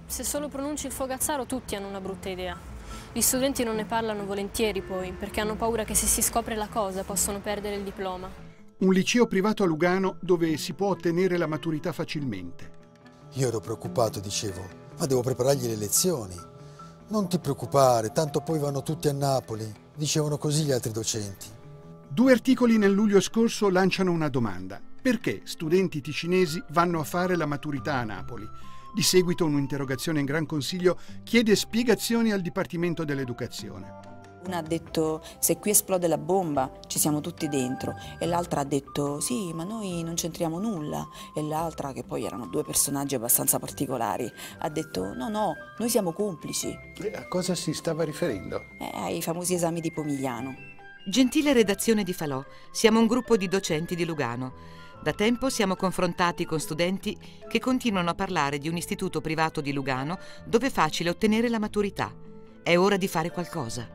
Se solo pronunci il Fogazzaro tutti hanno una brutta idea. Gli studenti non ne parlano volentieri poi, perché hanno paura che se si scopre la cosa possono perdere il diploma. Un liceo privato a Lugano dove si può ottenere la maturità facilmente. Io ero preoccupato, dicevo, ma devo preparargli le lezioni. Non ti preoccupare, tanto poi vanno tutti a Napoli, dicevano così gli altri docenti. 2 articoli nel luglio scorso lanciano una domanda. Perché studenti ticinesi vanno a fare la maturità a Napoli? Di seguito un'interrogazione in Gran Consiglio chiede spiegazioni al Dipartimento dell'Educazione. Una ha detto se qui esplode la bomba ci siamo tutti dentro e l'altra ha detto sì ma noi non c'entriamo nulla e l'altra, che poi erano 2 personaggi abbastanza particolari, ha detto no noi siamo complici. E a cosa si stava riferendo? Ai famosi esami di Pomigliano. Gentile redazione di Falò, siamo un gruppo di docenti di Lugano. Da tempo siamo confrontati con studenti che continuano a parlare di un istituto privato di Lugano dove è facile ottenere la maturità. È ora di fare qualcosa.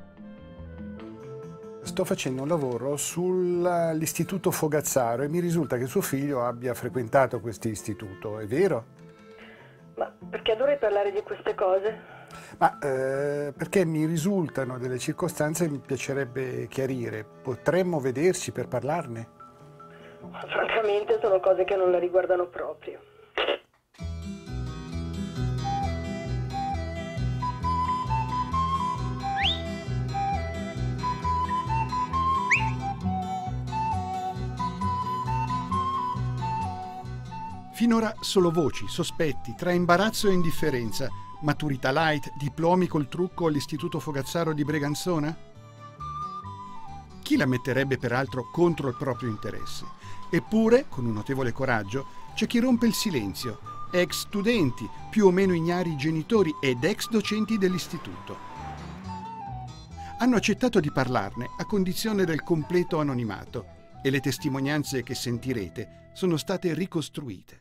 Sto facendo un lavoro sull'istituto Fogazzaro e mi risulta che suo figlio abbia frequentato questo istituto, è vero? Ma perché dovrei parlare di queste cose? Ma perché mi risultano delle circostanze che mi piacerebbe chiarire. Potremmo vederci per parlarne? Francamente sono cose che non la riguardano proprio. Finora solo voci, sospetti, tra imbarazzo e indifferenza. Maturità light, diplomi col trucco all'Istituto Fogazzaro di Breganzona? Chi la metterebbe peraltro contro il proprio interesse? Eppure, con un notevole coraggio, c'è chi rompe il silenzio. Ex studenti, più o meno ignari genitori ed ex docenti dell'istituto. Hanno accettato di parlarne a condizione del completo anonimato e le testimonianze che sentirete sono state ricostruite.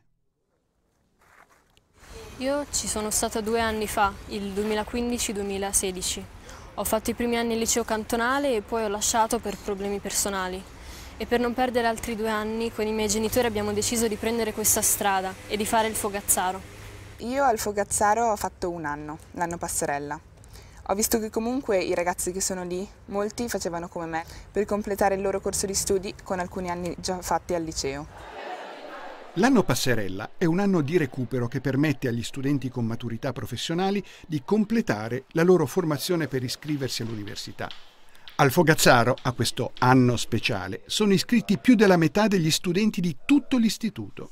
Io ci sono stata 2 anni fa, il 2015-2016. Ho fatto i primi anni al liceo cantonale e poi ho lasciato per problemi personali. E per non perdere altri 2 anni, con i miei genitori abbiamo deciso di prendere questa strada e di fare il Fogazzaro. Io al Fogazzaro ho fatto 1 anno, l'anno passerella. Ho visto che comunque i ragazzi che sono lì, molti facevano come me, per completare il loro corso di studi con alcuni anni già fatti al liceo. L'anno passerella è un anno di recupero che permette agli studenti con maturità professionali di completare la loro formazione per iscriversi all'università. Al Fogazzaro, a questo anno speciale, sono iscritti più della metà degli studenti di tutto l'istituto.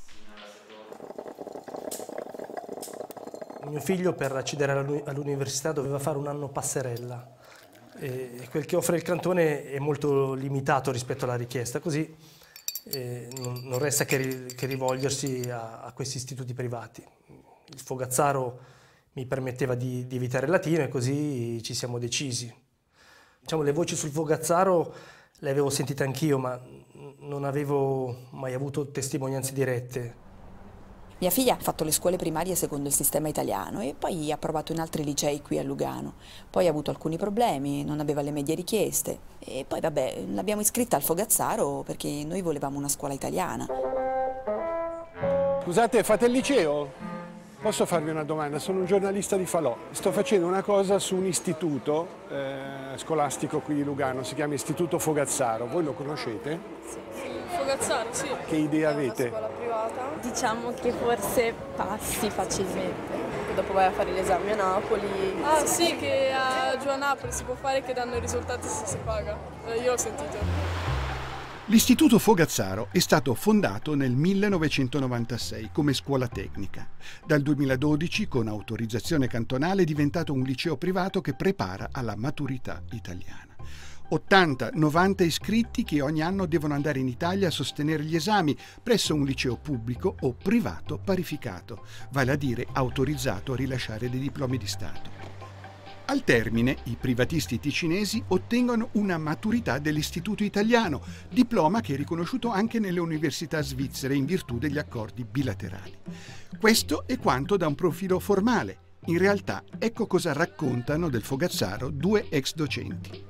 Mio figlio per accedere all'università doveva fare un anno passerella e quel che offre il cantone è molto limitato rispetto alla richiesta, così non resta che rivolgersi a questi istituti privati. Il Fogazzaro mi permetteva di evitare il latino e così ci siamo decisi. Diciamo, le voci sul Fogazzaro le avevo sentite anch'io, ma non avevo mai avuto testimonianze dirette. Mia figlia ha fatto le scuole primarie secondo il sistema italiano e poi ha provato in altri licei qui a Lugano. Poi ha avuto alcuni problemi, non aveva le medie richieste e poi vabbè l'abbiamo iscritta al Fogazzaro perché noi volevamo una scuola italiana. Scusate, fate il liceo? Posso farvi una domanda? Sono un giornalista di Falò. Sto facendo una cosa su un istituto scolastico qui di Lugano, si chiama Istituto Fogazzaro. Voi lo conoscete? Sì, Fogazzaro, sì. Che idea avete? È una scuola privata. Diciamo che forse passi facilmente. Dopo vai a fare gli esami a Napoli. Ah sì, che giù a Napoli si può fare, che danno i risultati se si paga. Io ho sentito. L'Istituto Fogazzaro è stato fondato nel 1996 come scuola tecnica. Dal 2012, con autorizzazione cantonale, è diventato un liceo privato che prepara alla maturità italiana. 80-90 iscritti che ogni anno devono andare in Italia a sostenere gli esami presso un liceo pubblico o privato parificato, vale a dire autorizzato a rilasciare dei diplomi di Stato. Al termine, i privatisti ticinesi ottengono una maturità dell'Istituto Italiano, diploma che è riconosciuto anche nelle università svizzere in virtù degli accordi bilaterali. Questo è quanto da un profilo formale. In realtà, ecco cosa raccontano del Fogazzaro 2 ex docenti.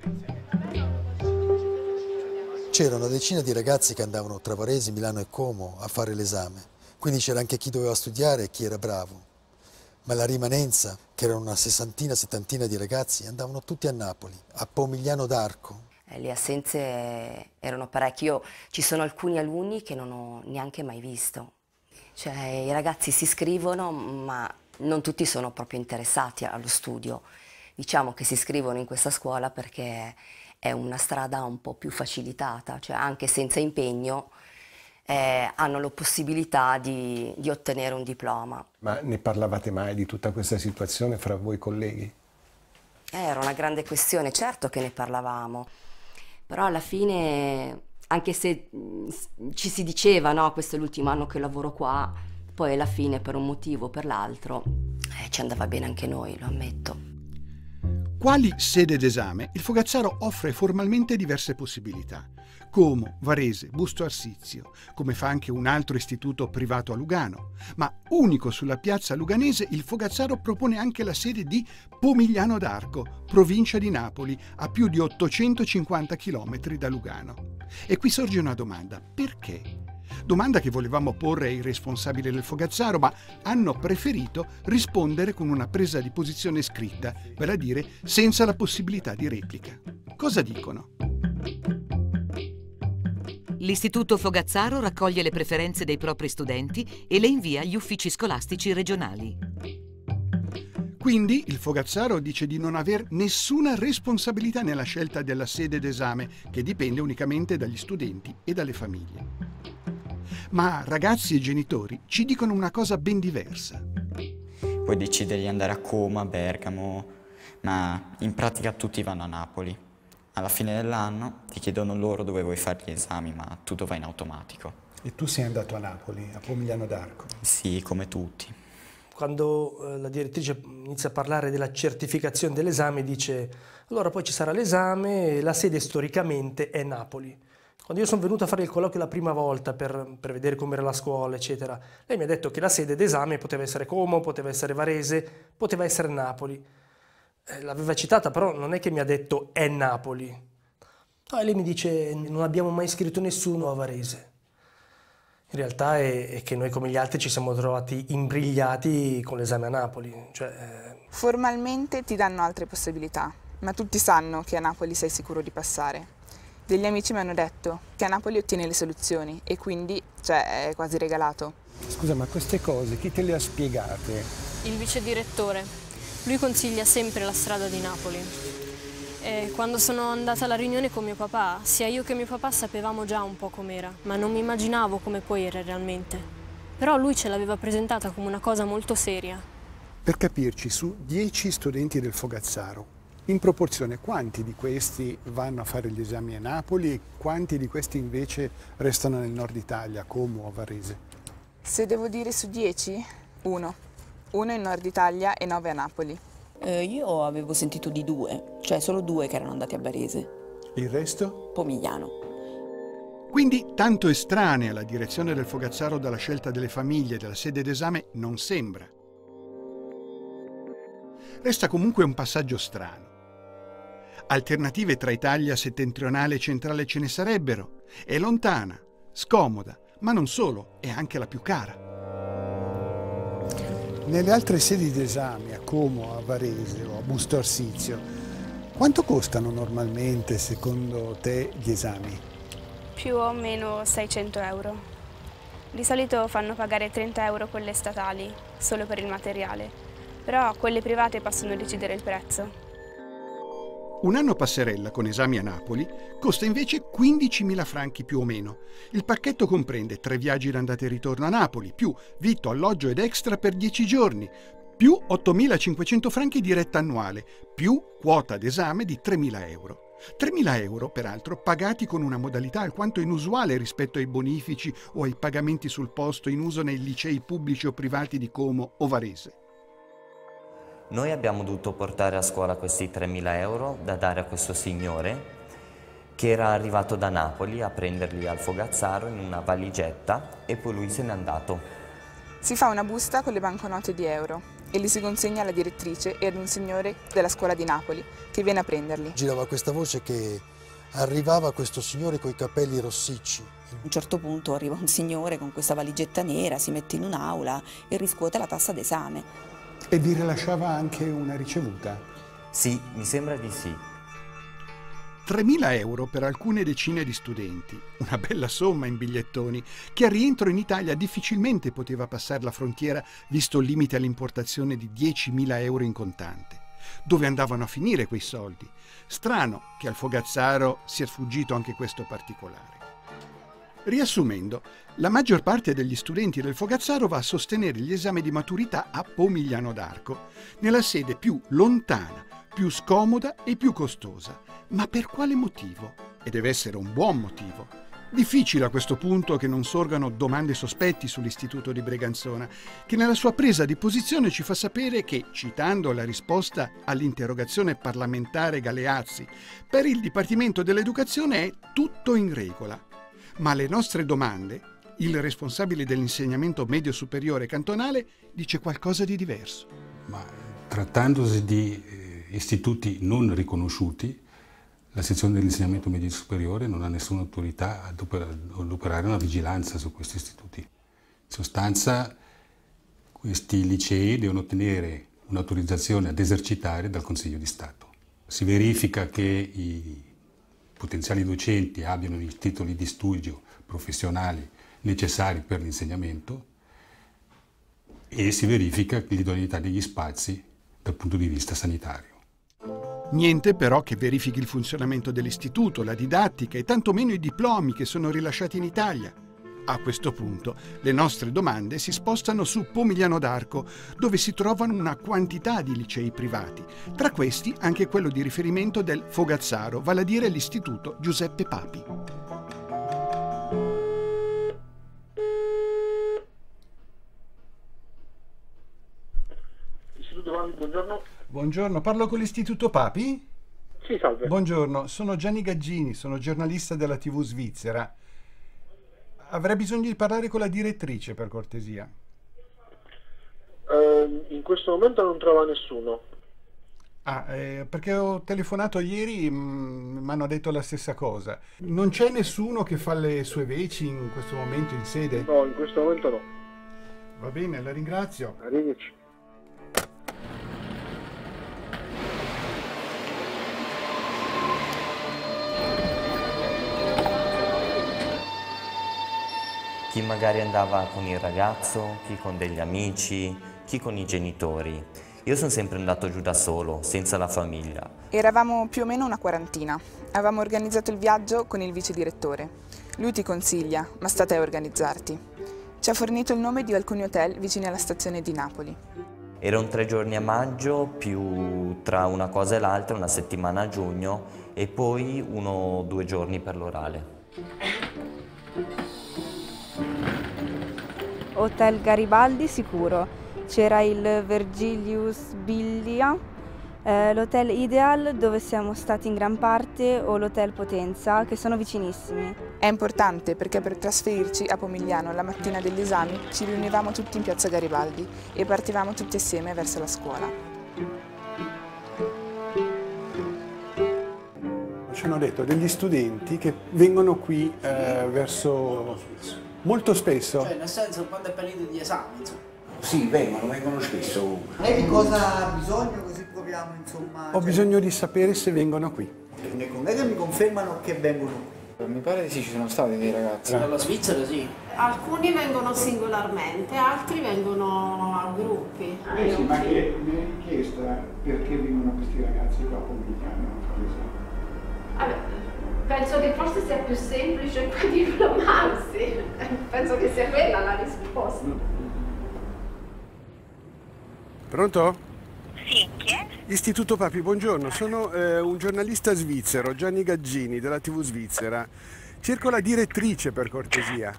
C'era una decina di ragazzi che andavano tra Varese, Milano e Como a fare l'esame, quindi c'era anche chi doveva studiare e chi era bravo. Ma la rimanenza, che erano una sessantina, settantina di ragazzi, andavano tutti a Napoli, a Pomigliano d'Arco. Le assenze erano parecchie. Ci sono alcuni alunni che non ho neanche mai visto. Cioè, i ragazzi si iscrivono, ma non tutti sono proprio interessati allo studio. Diciamo che si iscrivono in questa scuola perché è una strada un po' più facilitata, cioè anche senza impegno hanno la possibilità di ottenere un diploma. Ma ne parlavate mai di tutta questa situazione fra voi colleghi? Era una grande questione, certo che ne parlavamo, però alla fine, anche se ci si diceva no, questo è l'ultimo anno che lavoro qua, poi alla fine per un motivo o per l'altro ci andava bene anche noi, lo ammetto. Quali sede d'esame, il Fogazzaro offre formalmente diverse possibilità. Como, Varese, Busto Arsizio, come fa anche un altro istituto privato a Lugano. Ma unico sulla piazza luganese, il Fogazzaro propone anche la sede di Pomigliano d'Arco, provincia di Napoli, a più di 850 km da Lugano. E qui sorge una domanda: perché? Domanda che volevamo porre ai responsabili del Fogazzaro, ma hanno preferito rispondere con una presa di posizione scritta, vale a dire senza la possibilità di replica. Cosa dicono? L'Istituto Fogazzaro raccoglie le preferenze dei propri studenti e le invia agli uffici scolastici regionali. Quindi il Fogazzaro dice di non aver nessuna responsabilità nella scelta della sede d'esame, che dipende unicamente dagli studenti e dalle famiglie. Ma ragazzi e genitori ci dicono una cosa ben diversa. Puoi decidere di andare a Como, a Bergamo, ma in pratica tutti vanno a Napoli. Alla fine dell'anno ti chiedono loro dove vuoi fare gli esami, ma tutto va in automatico. E tu sei andato a Napoli, a Pomigliano d'Arco? Sì, come tutti. Quando la direttrice inizia a parlare della certificazione dell'esame, dice allora poi ci sarà l'esame e la sede storicamente è Napoli. Quando io sono venuto a fare il colloquio la prima volta per vedere com'era la scuola, eccetera, lei mi ha detto che la sede d'esame poteva essere Como, poteva essere Varese, poteva essere Napoli. L'aveva citata, però non è che mi ha detto è Napoli. No, e lei mi dice non abbiamo mai iscritto nessuno a Varese. In realtà è che noi come gli altri ci siamo trovati imbrigliati con l'esame a Napoli. Formalmente ti danno altre possibilità, ma tutti sanno che a Napoli sei sicuro di passare. Degli amici mi hanno detto che a Napoli ottieni le soluzioni e quindi, è quasi regalato. Scusa, ma queste cose chi te le ha spiegate? Il vicedirettore. Lui consiglia sempre la strada di Napoli. E quando sono andata alla riunione con mio papà, sia io che mio papà sapevamo già un po' com'era, ma non mi immaginavo come poi era realmente. Però lui ce l'aveva presentata come una cosa molto seria. Per capirci, su 10 studenti del Fogazzaro, in proporzione quanti di questi vanno a fare gli esami a Napoli e quanti di questi invece restano nel nord Italia, Como o Varese? Se devo dire su 10, 1. 1 in Nord Italia e 9 a Napoli. Io avevo sentito di 2, cioè solo 2 che erano andati a Varese. Il resto? Pomigliano. Quindi tanto estranea la direzione del Fogazzaro dalla scelta delle famiglie della sede d'esame non sembra. Resta comunque un passaggio strano. Alternative tra Italia settentrionale e centrale ce ne sarebbero. È lontana, scomoda, ma non solo, è anche la più cara. Nelle altre sedi d'esame, a Como, a Varese o a Busto Arsizio, quanto costano normalmente, secondo te, gli esami? Più o meno 600 euro. Di solito fanno pagare 30 euro quelle statali, solo per il materiale, però quelle private possono decidere il prezzo. Un anno passerella con esami a Napoli costa invece 15.000 franchi più o meno. Il pacchetto comprende 3 viaggi d'andata e ritorno a Napoli, più vitto, alloggio ed extra per 10 giorni, più 8.500 franchi di retta annuale, più quota d'esame di 3.000 euro. 3.000 euro, peraltro, pagati con una modalità alquanto inusuale rispetto ai bonifici o ai pagamenti sul posto in uso nei licei pubblici o privati di Como o Varese. Noi abbiamo dovuto portare a scuola questi 3.000 euro da dare a questo signore che era arrivato da Napoli a prenderli al Fogazzaro in una valigetta e poi lui se n'è andato. Si fa una busta con le banconote di euro e li si consegna alla direttrice e ad un signore della scuola di Napoli che viene a prenderli. Girava questa voce che arrivava questo signore coi capelli rossicci. A un certo punto arriva un signore con questa valigetta nera, si mette in un'aula e riscuote la tassa d'esame. E vi rilasciava anche una ricevuta? Sì, mi sembra di sì. 3.000 euro per alcune decine di studenti, una bella somma in bigliettoni, che al rientro in Italia difficilmente poteva passare la frontiera visto il limite all'importazione di 10.000 euro in contante. Dove andavano a finire quei soldi? Strano che al Fogazzaro sia sfuggito anche questo particolare. Riassumendo, la maggior parte degli studenti del Fogazzaro va a sostenere gli esami di maturità a Pomigliano d'Arco, nella sede più lontana, più scomoda e più costosa. Ma per quale motivo? E deve essere un buon motivo. Difficile a questo punto che non sorgano domande sospetti sull'istituto di Breganzona, che nella sua presa di posizione ci fa sapere che, citando la risposta all'interrogazione parlamentare Galeazzi, per il Dipartimento dell'Educazione è tutto in regola. Ma alle nostre domande, il responsabile dell'insegnamento medio superiore cantonale dice qualcosa di diverso. Ma trattandosi di istituti non riconosciuti, la sezione dell'insegnamento medio superiore non ha nessuna autorità ad operare una vigilanza su questi istituti. In sostanza, questi licei devono ottenere un'autorizzazione ad esercitare dal Consiglio di Stato. Si verifica che i potenziali docenti abbiano i titoli di studio professionali necessari per l'insegnamento e si verifica l'idoneità degli spazi dal punto di vista sanitario. Niente però che verifichi il funzionamento dell'istituto, la didattica e tantomeno i diplomi che sono rilasciati in Italia. A questo punto le nostre domande si spostano su Pomigliano d'Arco, dove si trovano una quantità di licei privati, tra questi anche quello di riferimento del Fogazzaro, vale a dire l'Istituto Giuseppe Papi. Istituto Papi, buongiorno. Buongiorno, parlo con l'Istituto Papi? Sì, salve. Buongiorno, sono Gianni Gaggini, sono giornalista della TV Svizzera. Avrei bisogno di parlare con la direttrice, per cortesia. In questo momento non trova nessuno. Perché ho telefonato ieri, mi hanno detto la stessa cosa. Non c'è nessuno che fa le sue veci in questo momento in sede? No, in questo momento no. Va bene, la ringrazio. Arrivederci. Chi magari andava con il ragazzo, chi con degli amici, chi con i genitori. Io sono sempre andato giù da solo, senza la famiglia. Eravamo più o meno una quarantina. Avevamo organizzato il viaggio con il vice direttore. Lui ti consiglia, ma sta a te a organizzarti. Ci ha fornito il nome di alcuni hotel vicini alla stazione di Napoli. Erano 3 giorni a maggio, più tra una cosa e l'altra, una settimana a giugno e poi 1 o 2 giorni per l'orale. Hotel Garibaldi sicuro, c'era il Vergilius Billia, l'hotel Ideal dove siamo stati in gran parte o l'hotel Potenza che sono vicinissimi. È importante perché per trasferirci a Pomigliano la mattina degli esami ci riunivamo tutti in piazza Garibaldi e partivamo tutti assieme verso la scuola. Ci hanno detto degli studenti che vengono qui verso... Molto spesso? Cioè, nel senso, quando è periodo di esame, insomma. Sì, vengono spesso. Lei di cosa ha bisogno, così proviamo, insomma... Ho bisogno di sapere se vengono qui. I miei colleghi mi confermano che vengono qui. Mi pare di sì, ci sono stati dei ragazzi. Dalla Svizzera, sì. Alcuni vengono singolarmente, altri vengono a gruppi. Sì, ma che mi è richiesta perché vengono questi ragazzi qua a Pomigliano? Penso che forse sia più semplice qui diplomarsi. Penso che sia quella la risposta. Pronto? Sì, chi è? Istituto Papi, buongiorno. Sono un giornalista svizzero, Gianni Gaggini, della TV Svizzera. Cerco la direttrice, per cortesia.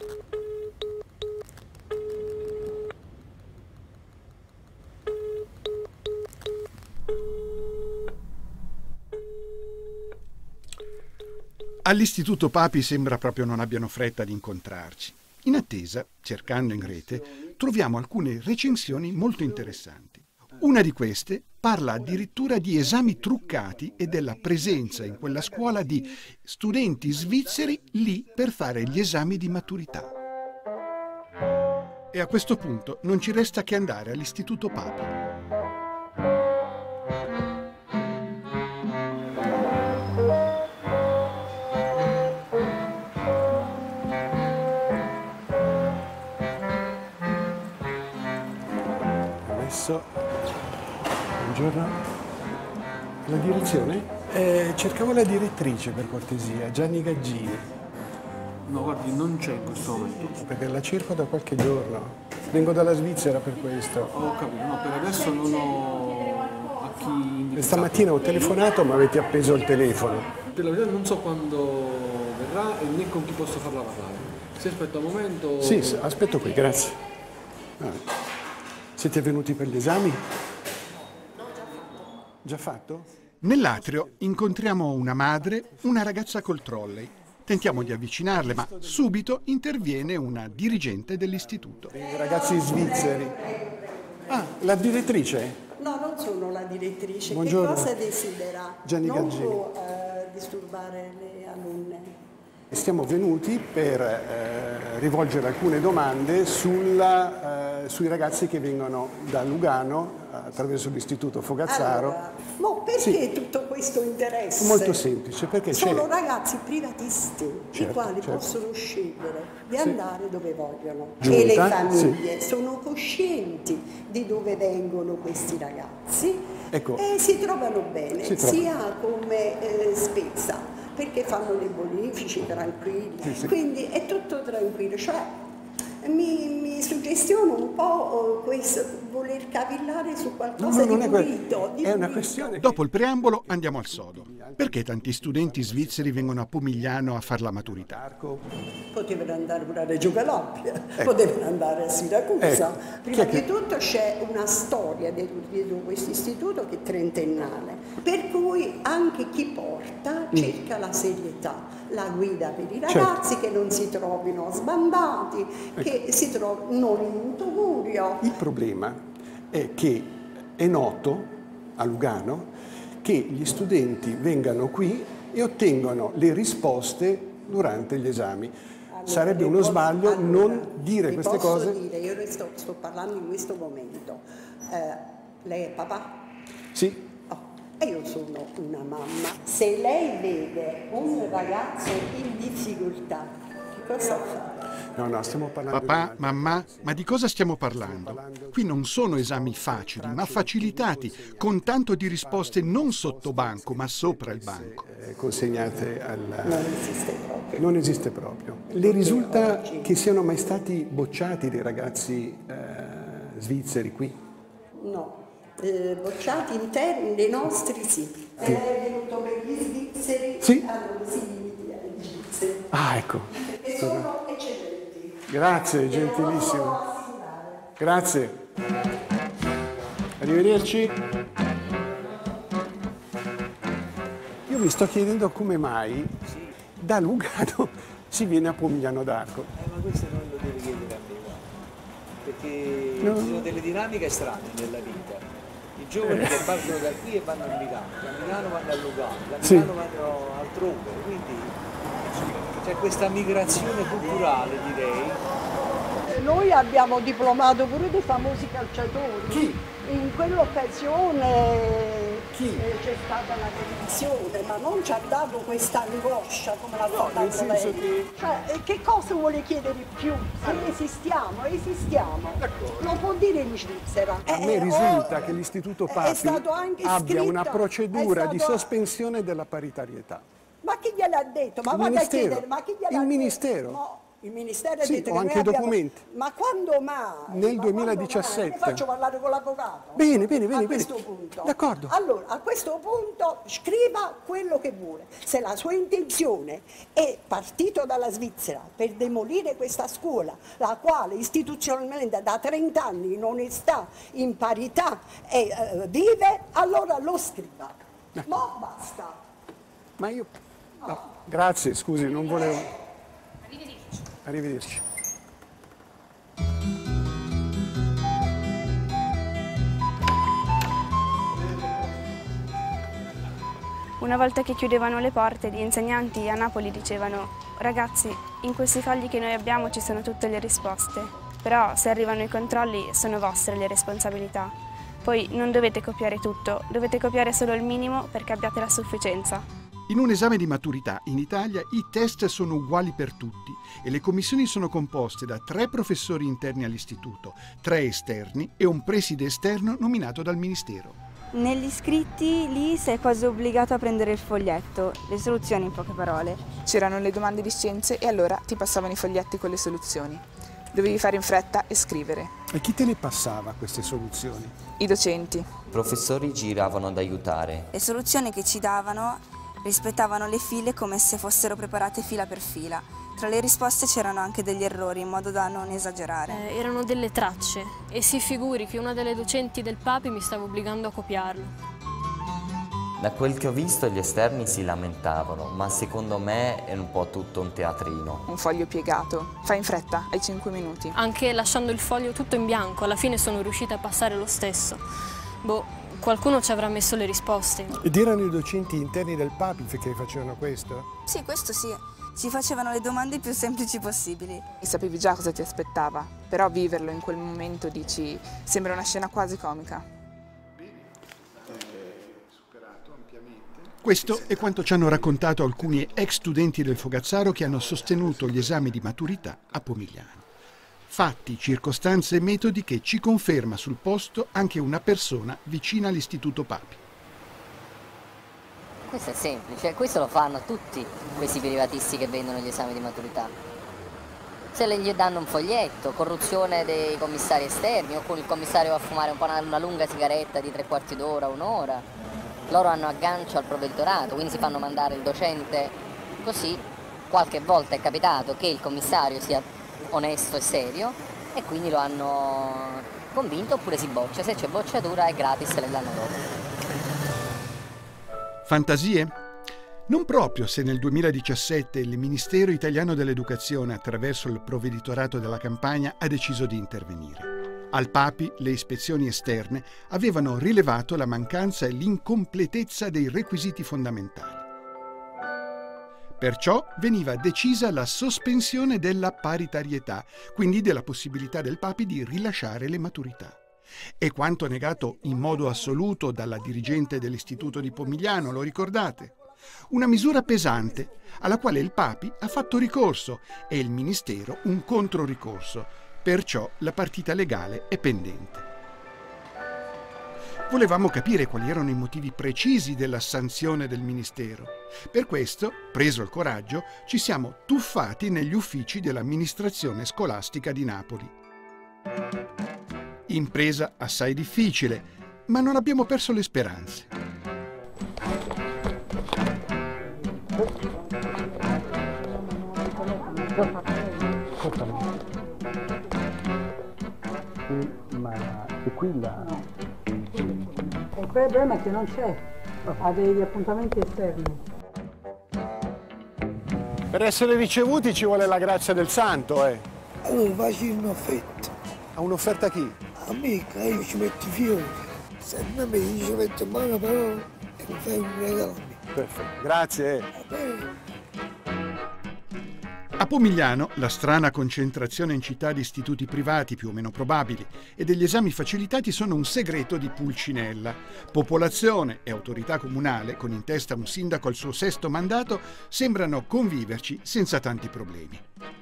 All'Istituto Papi sembra proprio non abbiano fretta di incontrarci. In attesa, cercando in rete, troviamo alcune recensioni molto interessanti. Una di queste parla addirittura di esami truccati e della presenza in quella scuola di studenti svizzeri lì per fare gli esami di maturità. E a questo punto non ci resta che andare all'Istituto Papa. Buongiorno. La direzione? Cercavo la direttrice, per cortesia, Gianni Gaggini. No, guardi, non c'è in questo momento. Perché la cerco da qualche giorno. Vengo dalla Svizzera per questo. Ho capito, no, per adesso non ho a chi indirizzare. Stamattina ho telefonato, ma avete appeso il telefono. Per la verità non so quando verrà e né con chi posso farla parlare. Se aspetta un momento... Sì, aspetto qui, grazie. Siete venuti per gli esami? Già fatto? Nell'atrio incontriamo una madre, una ragazza col trolley. Tentiamo di avvicinarle, ma subito interviene una dirigente dell'istituto. I ragazzi svizzeri. Ah, la direttrice? No, non sono la direttrice. Buongiorno. Che cosa desidera? Gianni non Gaggini. può disturbare le alunne. Siamo venuti per rivolgere alcune domande sui ragazzi che vengono da Lugano attraverso l'istituto Fogazzaro. Allora, ma perché tutto questo interesse? Molto semplice, perché sono ragazzi privatisti, certo, i quali certo. possono scegliere di andare dove vogliono. Giunta, e le famiglie sono coscienti di dove vengono questi ragazzi e si trovano bene, sia come spesa, perché fanno dei bonifici tranquilli, quindi è tutto tranquillo. Cioè, mi suggestiono un po' questo, voler cavillare su qualcosa di pulito. È una questione. Dopo il preambolo andiamo al sodo. Perché tanti studenti svizzeri vengono a Pomigliano a fare la maturità? Potevano andare pure a Reggio Calabria, potevano andare a Siracusa. Prima di tutto c'è una storia dietro questo istituto che è trentennale, per cui anche chi porta cerca la serietà, la guida per i ragazzi che non si trovino sbandati, che si trovino in un tugurio. Il problema è che è noto a Lugano che gli studenti vengano qui e ottengono le risposte durante gli esami. Sarebbe uno sbaglio non dire queste cose. Io sto parlando in questo momento. Lei è papà? Sì. E io sono una mamma. Se lei vede un ragazzo in difficoltà, che cosa fa? No, stiamo parlando Papà, mamma, ma di cosa stiamo parlando? Qui non sono esami facili, ma facilitati, con tanto di risposte non sotto banco, ma sopra il banco. Consegnate al... Non esiste proprio. Non esiste proprio. Le risulta che siano mai stati bocciati dei ragazzi svizzeri qui? No. Bocciati interni, dei nostri sì. Se lei è venuto per gli svizzeri, allora si limiti agli svizzeri. Ah, ecco. E sono eccellenti. Grazie, gentilissimo. Grazie. Arrivederci. Io mi sto chiedendo come mai da Lugano si viene a Pomigliano d'Arco. Ma questo non lo devi chiedere a me, perché ci sono delle dinamiche strane nella vita. I giovani che partono da qui e vanno a Milano, da Milano vanno a Lugano, da Milano vanno altrove, quindi c'è questa migrazione culturale, direi. Noi abbiamo diplomato pure dei famosi calciatori. Chi? In quell'occasione c'è stata la televisione, ma non ci ha dato questa angoscia come l'ha dato lei. Cioè, che cosa vuole chiedere di più? Se esistiamo. Lo può dire in Svizzera. A me risulta che l'Istituto Papi abbia una procedura di sospensione della paritarietà. Ma chi gliel'ha detto? Ma vada a chiedere, ma chi gliel'ha detto? Il Ministero. No, il Ministero ha sì, detto ho che anche noi documenti. Ma quando mai? Nel 2017. Ne faccio parlare con l'avvocato? Bene. A questo punto. D'accordo. Allora, a questo punto scriva quello che vuole. Se la sua intenzione è partito dalla Svizzera per demolire questa scuola, la quale istituzionalmente da 30 anni non sta in parità e vive, allora lo scriva. Ma basta. Ma io... No, grazie, scusi, non volevo... Arrivederci. Una volta che chiudevano le porte, gli insegnanti a Napoli dicevano: ragazzi, in questi fogli che noi abbiamo ci sono tutte le risposte. Però se arrivano i controlli sono vostre le responsabilità. Poi non dovete copiare tutto, dovete copiare solo il minimo perché abbiate la sufficienza. In un esame di maturità in Italia i test sono uguali per tutti e le commissioni sono composte da 3 professori interni all'istituto, 3 esterni e un preside esterno nominato dal Ministero. Negli iscritti lì sei quasi obbligato a prendere il foglietto, le soluzioni in poche parole. C'erano le domande di scienze e allora ti passavano i foglietti con le soluzioni. Dovevi fare in fretta e scrivere. E chi te le passava queste soluzioni? I docenti. I professori giravano ad aiutare. Le soluzioni che ci davano rispettavano le file come se fossero preparate fila per fila. Tra le risposte c'erano anche degli errori in modo da non esagerare. Erano delle tracce e si figuri che una delle docenti del Papi mi stava obbligando a copiarlo. Da quel che ho visto gli esterni si lamentavano, ma secondo me è un po' tutto un teatrino. Un foglio piegato. Fai in fretta, hai 5 minuti. Anche lasciando il foglio tutto in bianco, alla fine sono riuscita a passare lo stesso. Boh, qualcuno ci avrà messo le risposte. Ed erano i docenti interni del Papi che facevano questo? Sì, questo sì. Ci facevano le domande più semplici possibili. E sapevi già cosa ti aspettava, però viverlo in quel momento dici, sembra una scena quasi comica. Questo è quanto ci hanno raccontato alcuni ex studenti del Fogazzaro che hanno sostenuto gli esami di maturità a Pomigliano. Fatti, circostanze e metodi che ci conferma sul posto anche una persona vicina all'Istituto Papi. Questo è semplice, questo lo fanno tutti questi privatisti che vendono gli esami di maturità. Se gli danno un foglietto, corruzione dei commissari esterni, o con il commissario va a fumare un po' una lunga sigaretta di 3/4 d'ora, un'ora, loro hanno aggancio al provveditorato, quindi si fanno mandare il docente così. Qualche volta è capitato che il commissario sia onesto e serio e quindi lo hanno convinto, oppure si boccia. Se c'è bocciatura è gratis, le danno dopo. Fantasie? Non proprio se nel 2017 il Ministero Italiano dell'Educazione, attraverso il provveditorato della Campania, ha deciso di intervenire. Al Papi le ispezioni esterne avevano rilevato la mancanza e l'incompletezza dei requisiti fondamentali. Perciò veniva decisa la sospensione della paritarietà, quindi della possibilità del Papi di rilasciare le maturità. È quanto negato in modo assoluto dalla dirigente dell'Istituto di Pomigliano, lo ricordate? Una misura pesante alla quale il Papi ha fatto ricorso e il Ministero un controricorso, perciò la partita legale è pendente. Volevamo capire quali erano i motivi precisi della sanzione del Ministero. Per questo, preso il coraggio, ci siamo tuffati negli uffici dell'amministrazione scolastica di Napoli. Impresa assai difficile, ma non abbiamo perso le speranze. Ma è qui là? Il problema è che non c'è, ha degli appuntamenti esterni. Per essere ricevuti ci vuole la grazia del santo, eh. Allora facci un'offerta. Ha un'offerta a chi? A me, che io ci metto i fiori. Se non mi ci metto mano però e mi fai un regalo a me. Perfetto, grazie. A Pomigliano, la strana concentrazione in città di istituti privati più o meno probabili e degli esami facilitati sono un segreto di Pulcinella. Popolazione e autorità comunale, con in testa un sindaco al suo 6º mandato, sembrano conviverci senza tanti problemi.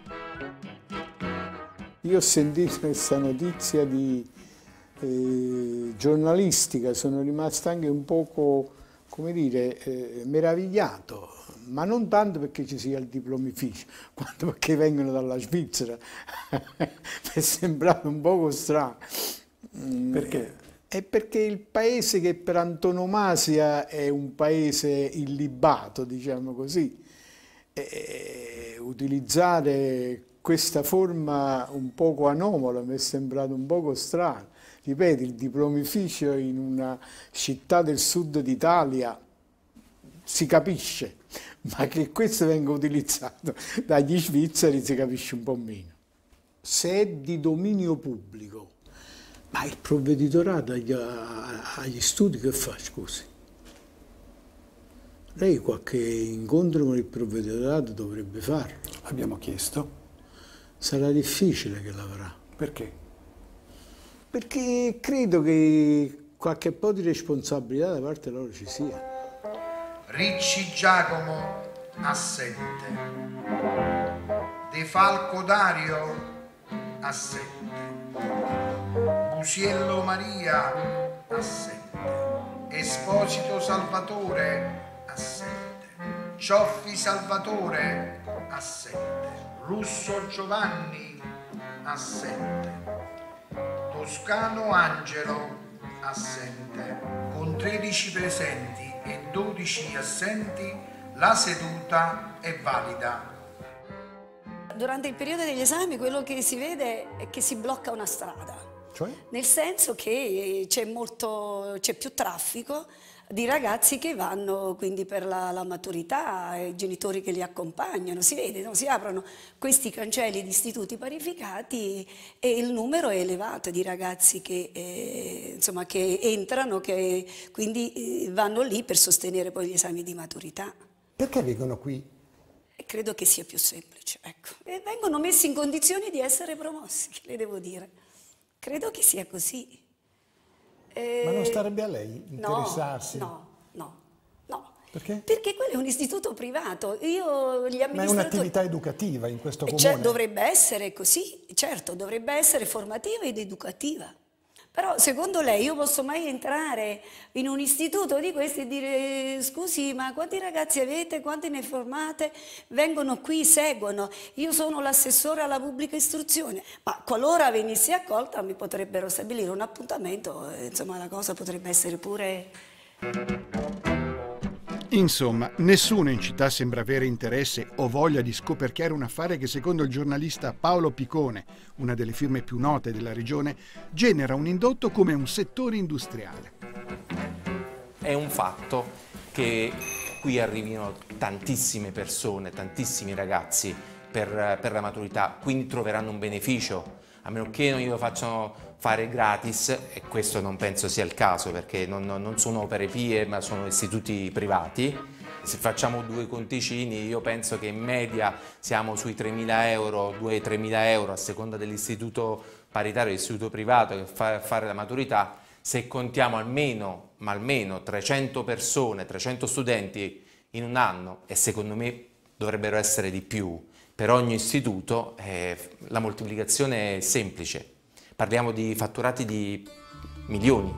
Io ho sentito questa notizia di giornalistica, sono rimasto anche un poco, come dire, meravigliato, ma non tanto perché ci sia il diplomificio, quanto perché vengono dalla Svizzera. Mi è sembrato un poco strano. Perché? È perché il paese che per antonomasia è un paese illibato, diciamo così, utilizzare questa forma un poco anomala mi è sembrato un poco strano. Ripeto, il diplomificio in una città del sud d'Italia si capisce, ma che questo venga utilizzato dagli svizzeri si capisce un po' meno. Se è di dominio pubblico, ma il provveditorato agli studi che fa, scusi? Lei qualche incontro con il provveditorato dovrebbe farlo. Abbiamo chiesto. Sarà difficile che l'avrà. Perché? Perché credo che qualche po' di responsabilità da parte loro ci sia. Ricci Giacomo, assente. De Falco Dario, assente. Busiello Maria, assente. Esposito Salvatore, assente. Cioffi Salvatore, assente. Russo Giovanni, assente. Toscano Angelo, assente. Con 13 presenti e 12 assenti, la seduta è valida. Durante il periodo degli esami quello che si vede è che si blocca una strada, cioè? Nel senso che c'è più traffico di ragazzi che vanno quindi per la maturità, i genitori che li accompagnano, si vede, no? Si aprono questi cancelli di istituti parificati e il numero è elevato di ragazzi che, insomma, che entrano, che quindi vanno lì per sostenere poi gli esami di maturità. Perché vengono qui? Credo che sia più semplice, ecco. E vengono messi in condizioni di essere promossi, le devo dire. Credo che sia così. Ma non starebbe a lei interessarsi? No. Perché? Perché quello è un istituto privato. Gli amministratori... Ma è un'attività educativa in questo comune? Dovrebbe essere così, certo, dovrebbe essere formativa ed educativa. Però secondo lei io posso mai entrare in un istituto di questi e dire scusi ma quanti ragazzi avete, quanti ne formate, vengono qui, seguono, io sono l'assessore alla pubblica istruzione, ma qualora venissi accolta mi potrebbero stabilire un appuntamento, insomma la cosa potrebbe essere pure... Insomma, nessuno in città sembra avere interesse o voglia di scoperchiare un affare che, secondo il giornalista Paolo Picone, una delle firme più note della regione, genera un indotto come un settore industriale. È un fatto che qui arrivino tantissime persone, tantissimi ragazzi per la maturità, quindi troveranno un beneficio, a meno che non glielo facciano fare gratis, e questo non penso sia il caso perché non sono opere pie ma sono istituti privati. Se facciamo due conticini io penso che in media siamo sui 3.000 euro, 2-3.000 euro a seconda dell'istituto paritario, l'istituto privato che fa fare la maturità. Se contiamo almeno 300 persone, 300 studenti in un anno, e secondo me dovrebbero essere di più per ogni istituto, la moltiplicazione è semplice. Parliamo di fatturati di milioni.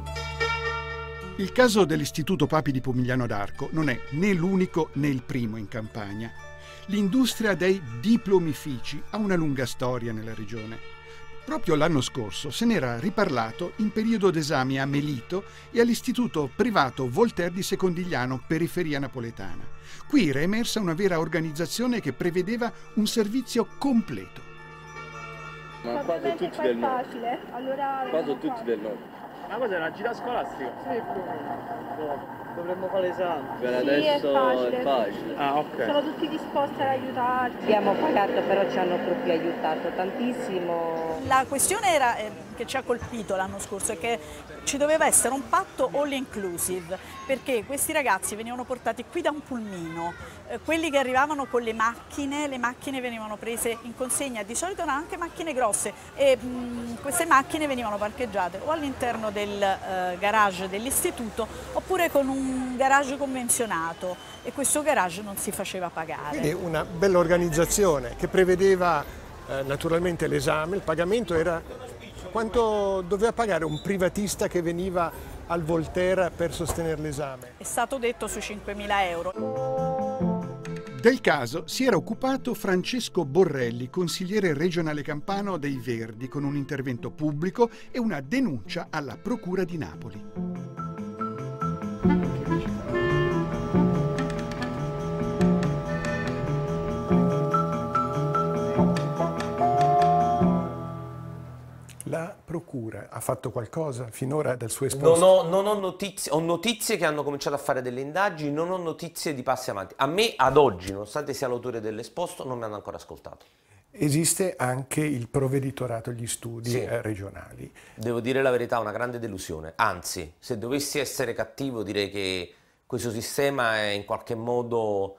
Il caso dell'Istituto Papi di Pomigliano d'Arco non è né l'unico né il primo in Campania. L'industria dei diplomifici ha una lunga storia nella regione. Proprio l'anno scorso se n'era riparlato in periodo d'esami a Melito e all'Istituto Privato Voltaire di Secondigliano, periferia napoletana. Qui era emersa una vera organizzazione che prevedeva un servizio completo. Ma qua sono tutti del nord. Qua sono tutti del nord. Ma cos'è, una gita scolastica? Sì, dovremmo fare l'esame. Per adesso è facile. Ah, ok. Sono tutti disposti ad aiutarci. Abbiamo pagato, però ci hanno proprio aiutato tantissimo. La questione era, che ci ha colpito l'anno scorso è che ci doveva essere un patto all inclusive, perché questi ragazzi venivano portati qui da un pulmino, quelli che arrivavano con le macchine venivano prese in consegna, di solito erano anche macchine grosse, e queste macchine venivano parcheggiate o all'interno del garage dell'istituto oppure con un garage convenzionato, e questo garage non si faceva pagare. Quindi una bella organizzazione che prevedeva naturalmente l'esame, il pagamento era quanto doveva pagare un privatista che veniva al Voltaire per sostenere l'esame? È stato detto sui 5.000 euro. Del caso si era occupato Francesco Borrelli, consigliere regionale campano dei Verdi, con un intervento pubblico e una denuncia alla Procura di Napoli. La Procura ha fatto qualcosa finora dal suo esposto? Non ho notizie, ho notizie che hanno cominciato a fare delle indagini, non ho notizie di passi avanti. A me ad oggi, nonostante sia l'autore dell'esposto, non mi hanno ancora ascoltato. Esiste anche il provveditorato agli studi regionali. Devo dire la verità, una grande delusione. Anzi, se dovessi essere cattivo direi che questo sistema è in qualche modo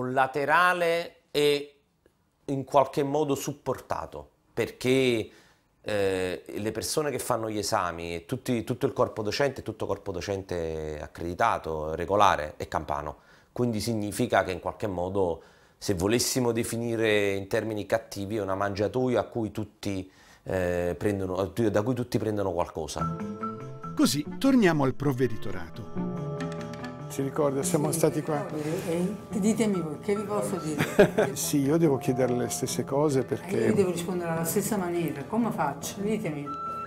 collaterale e in qualche modo supportato, perché le persone che fanno gli esami, tutto il corpo docente, tutto corpo docente accreditato, regolare e campano. Quindi significa che in qualche modo, se volessimo definire in termini cattivi, è una mangiatoia da cui tutti prendono qualcosa. Così torniamo al provveditorato. Si ricorda, siamo stati qua. Ditemi voi, che vi posso dire? Sì, io devo chiedere le stesse cose perché... Io devo rispondere alla stessa maniera, come faccio? Ditemi.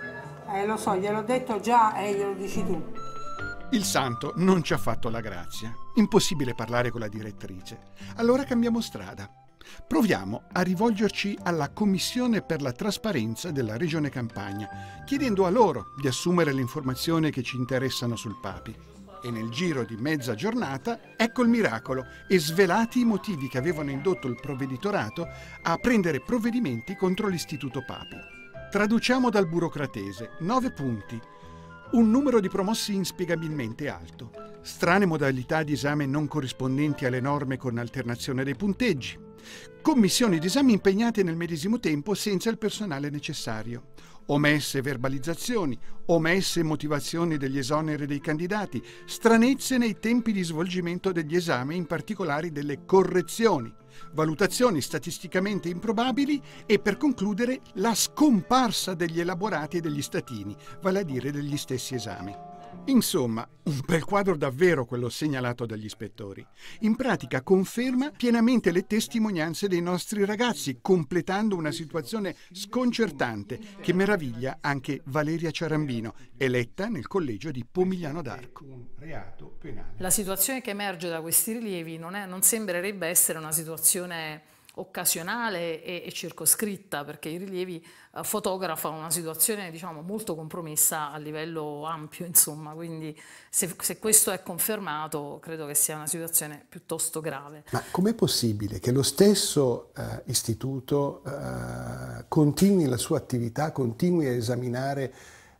Lo so, gliel'ho detto già e glielo dici tu. Il santo non ci ha fatto la grazia. Impossibile parlare con la direttrice. Allora cambiamo strada. Proviamo a rivolgerci alla Commissione per la trasparenza della Regione Campania, chiedendo a loro di assumere le informazioni che ci interessano sul Papi. E nel giro di mezza giornata, ecco il miracolo, e svelati i motivi che avevano indotto il provveditorato a prendere provvedimenti contro l'Istituto Papi. Traduciamo dal burocratese: 9 punti. Un numero di promossi inspiegabilmente alto. Strane modalità di esame non corrispondenti alle norme con alternazione dei punteggi. Commissioni di esami impegnate nel medesimo tempo senza il personale necessario. Omesse verbalizzazioni, omesse motivazioni degli esoneri dei candidati, stranezze nei tempi di svolgimento degli esami, in particolare delle correzioni, valutazioni statisticamente improbabili e, per concludere, la scomparsa degli elaborati e degli statini, vale a dire degli stessi esami. Insomma, un bel quadro davvero quello segnalato dagli ispettori. In pratica conferma pienamente le testimonianze dei nostri ragazzi, completando una situazione sconcertante che meraviglia anche Valeria Ciarambino, eletta nel collegio di Pomigliano d'Arco. Reato penale. La situazione che emerge da questi rilievi non sembrerebbe essere una situazione occasionale e circoscritta, perché i rilievi fotografano una situazione, diciamo, molto compromessa a livello ampio, insomma, quindi se questo è confermato credo che sia una situazione piuttosto grave. Ma com'è possibile che lo stesso istituto continui la sua attività, continui a esaminare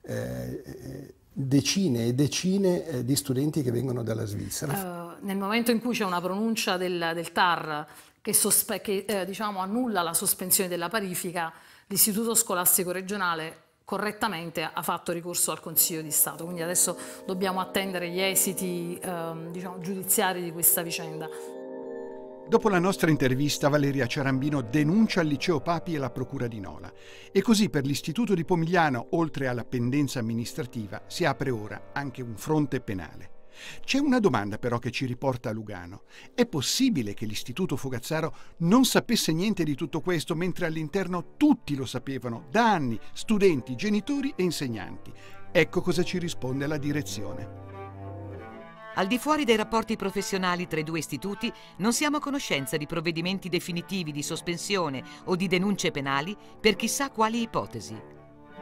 decine e decine di studenti che vengono dalla Svizzera? Nel momento in cui c'è una pronuncia del TAR che diciamo, annulla la sospensione della parifica, l'Istituto Scolastico Regionale correttamente ha fatto ricorso al Consiglio di Stato, quindi adesso dobbiamo attendere gli esiti diciamo, giudiziari di questa vicenda. Dopo la nostra intervista, Valeria Ciarambino denuncia il Liceo Papi e la Procura di Nola. E così per l'Istituto di Pomigliano, oltre alla pendenza amministrativa, si apre ora anche un fronte penale. C'è una domanda però che ci riporta a Lugano. È possibile che l'Istituto Fogazzaro non sapesse niente di tutto questo, mentre all'interno tutti lo sapevano, da anni, studenti, genitori e insegnanti? Ecco cosa ci risponde la direzione. Al di fuori dei rapporti professionali tra i due istituti, non siamo a conoscenza di provvedimenti definitivi di sospensione o di denunce penali per chissà quali ipotesi.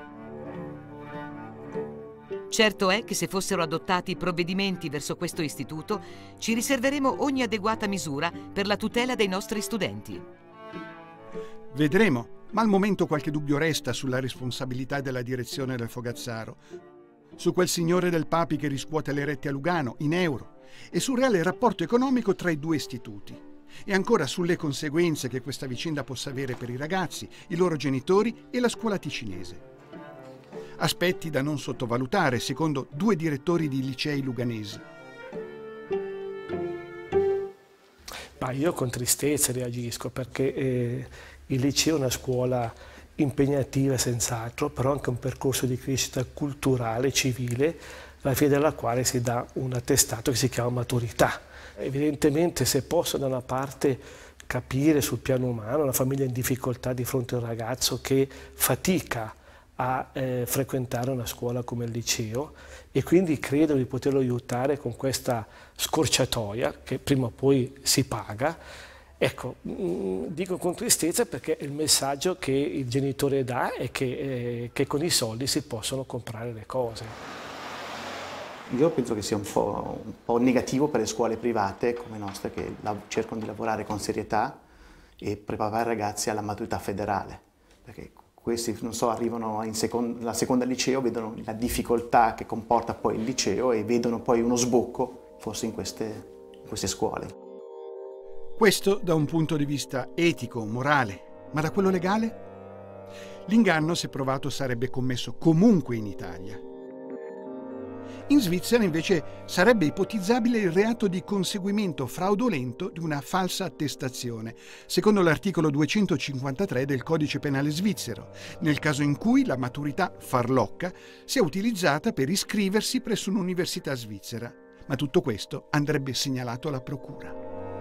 Certo è che se fossero adottati provvedimenti verso questo istituto, ci riserveremo ogni adeguata misura per la tutela dei nostri studenti. Vedremo, ma al momento qualche dubbio resta sulla responsabilità della direzione del Fogazzaro, su quel signore del Papi che riscuote le rette a Lugano in euro e sul reale rapporto economico tra i due istituti. E ancora sulle conseguenze che questa vicenda possa avere per i ragazzi, i loro genitori e la scuola ticinese. Aspetti da non sottovalutare, secondo 2 direttori di licei luganesi. Ma io con tristezza reagisco perché il liceo è una scuola impegnativa senz'altro, però anche un percorso di crescita culturale, civile, alla fine della quale si dà un attestato che si chiama maturità. Evidentemente se posso da una parte capire sul piano umano la famiglia in difficoltà di fronte a un ragazzo che fatica a frequentare una scuola come il liceo e quindi credo di poterlo aiutare con questa scorciatoia che prima o poi si paga. Ecco, dico con tristezza perché il messaggio che il genitore dà è che con i soldi si possono comprare le cose. Io penso che sia un po' negativo per le scuole private come nostre che cercano di lavorare con serietà e preparare i ragazzi alla maturità federale. Perché questi, non so, arrivano alla seconda liceo, vedono la difficoltà che comporta poi il liceo e vedono poi uno sbocco forse in queste scuole. Questo da un punto di vista etico, morale, ma da quello legale? L'inganno, se provato, sarebbe commesso comunque in Italia. In Svizzera, invece, sarebbe ipotizzabile il reato di conseguimento fraudolento di una falsa attestazione, secondo l'articolo 253 del Codice Penale svizzero, nel caso in cui la maturità farlocca sia utilizzata per iscriversi presso un'università svizzera. Ma tutto questo andrebbe segnalato alla procura.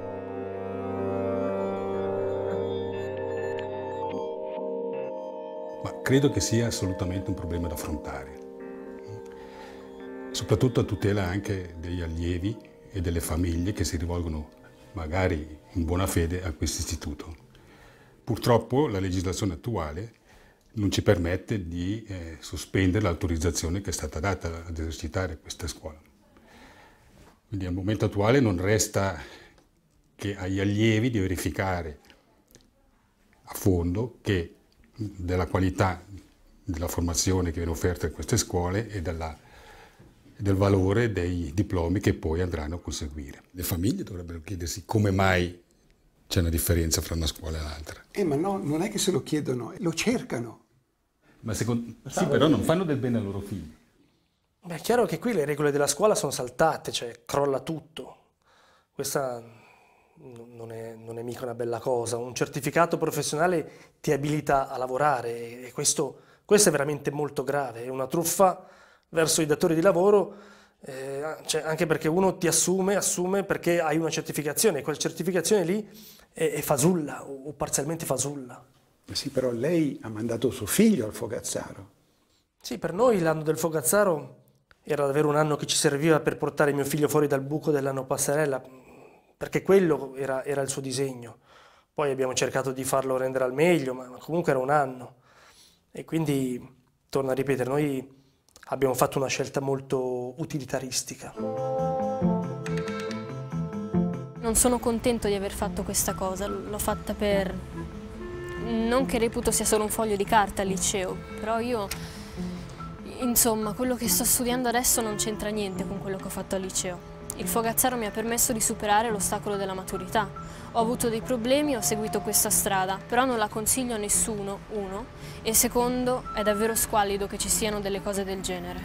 Ma credo che sia assolutamente un problema da affrontare, soprattutto a tutela anche degli allievi e delle famiglie che si rivolgono magari in buona fede a questo istituto. Purtroppo la legislazione attuale non ci permette di sospendere l'autorizzazione che è stata data ad esercitare questa scuola. Quindi al momento attuale non resta che agli allievi di verificare a fondo che della qualità della formazione che viene offerta in queste scuole e del valore dei diplomi che poi andranno a conseguire. Le famiglie dovrebbero chiedersi come mai c'è una differenza fra una scuola e l'altra. Ma no, non è che se lo chiedono, lo cercano. Ma sì, però non fanno del bene ai loro figli. Beh, è chiaro che qui le regole della scuola sono saltate, cioè crolla tutto. Questa non è mica una bella cosa. Un certificato professionale ti abilita a lavorare e questo è veramente molto grave. È una truffa verso i datori di lavoro, cioè anche perché uno ti assume perché hai una certificazione e quella certificazione lì è fasulla o parzialmente fasulla. Sì, però lei ha mandato suo figlio al Fogazzaro. Sì, per noi l'anno del Fogazzaro era davvero un anno che ci serviva per portare mio figlio fuori dal buco dell'anno passerella, perché quello era il suo disegno. Poi abbiamo cercato di farlo rendere al meglio, ma comunque era un anno. E quindi, torno a ripetere, noi abbiamo fatto una scelta molto utilitaristica. Non sono contento di aver fatto questa cosa, l'ho fatta per... non che reputo sia solo un foglio di carta al liceo, però io, insomma, quello che sto studiando adesso non c'entra niente con quello che ho fatto al liceo. Il Fogazzaro mi ha permesso di superare l'ostacolo della maturità. Ho avuto dei problemi, ho seguito questa strada, però non la consiglio a nessuno, uno, e secondo, è davvero squallido che ci siano delle cose del genere.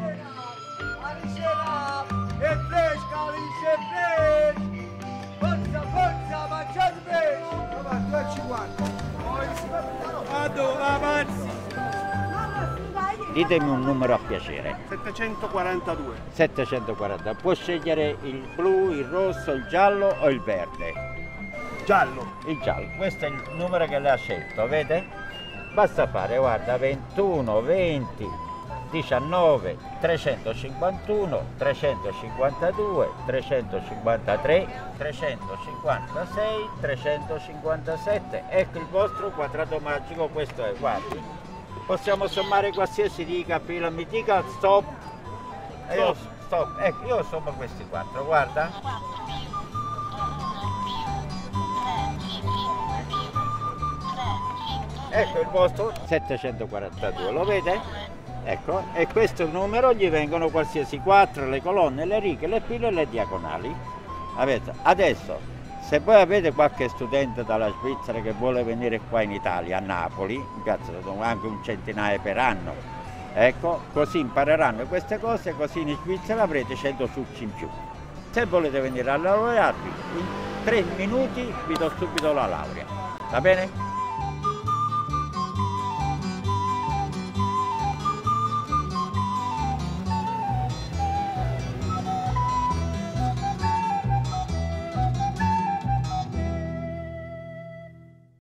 Ditemi un numero a piacere. 742. 740. Può scegliere il blu, il rosso, il giallo o il verde? Giallo. Il giallo. Questo è il numero che lei ha scelto, vede? Basta fare, guarda, 21, 20, 19, 351, 352, 353, 356, 357. Ecco il vostro quadrato magico, questo è, guardi. Possiamo sommare qualsiasi dica, fila, mi dica stop. Stop. Ecco, io sommo questi quattro, guarda. Ecco il vostro 742, lo vede? Ecco, e questo numero gli vengono qualsiasi quattro, le colonne, le righe, le file e le diagonali. Adesso, se voi avete qualche studente dalla Svizzera che vuole venire qua in Italia, a Napoli, in piazza sono anche un centinaio per anno, ecco, così impareranno queste cose, così in Svizzera avrete 100 succi in più. Se volete venire a laurearvi, in 3 minuti vi do subito la laurea, va bene?